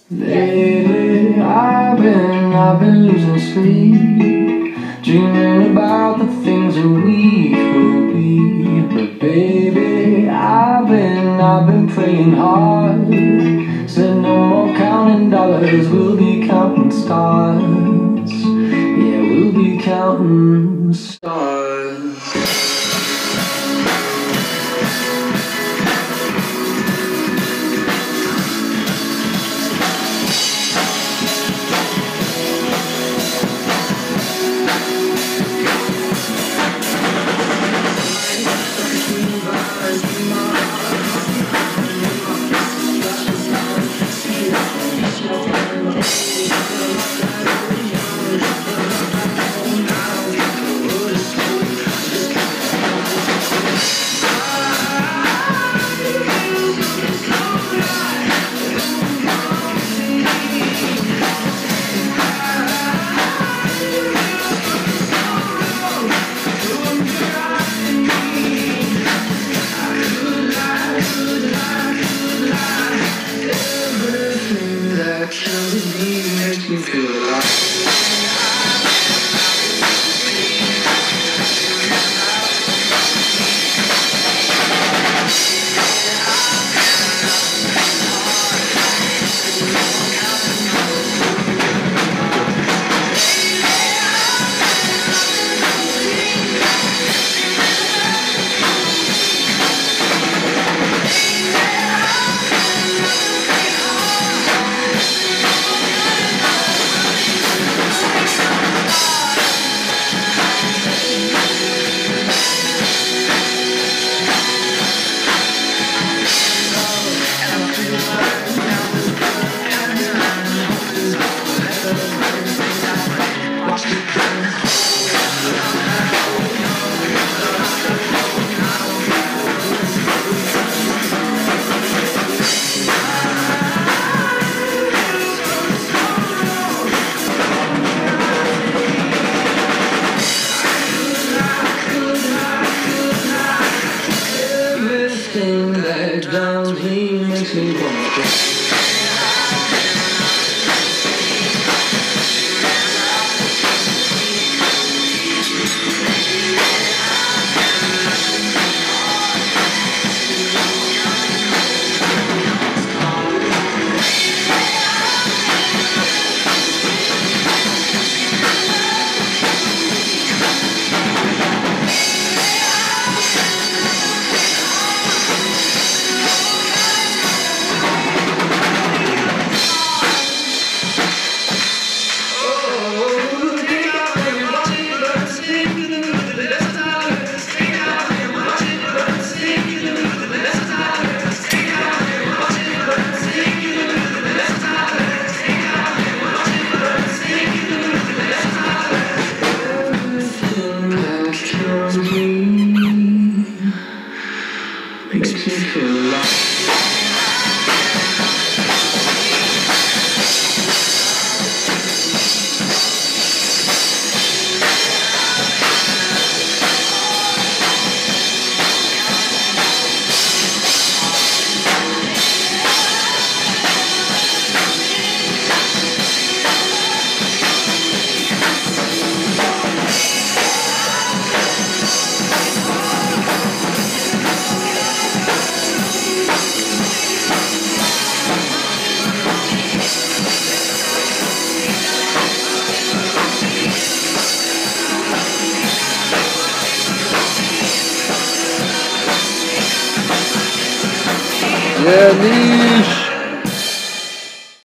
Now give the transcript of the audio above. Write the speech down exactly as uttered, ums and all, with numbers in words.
Lately I've been, I've been losing sleep, dreaming about the things that we could be. But baby, I've been, I've been praying hard. Said no more counting dollars, we'll be counting stars. Yeah, we'll be counting stars. Makes me feel alive. Everything that drowns me makes me wanna cry. Makes me feel alive. Yeah, niche.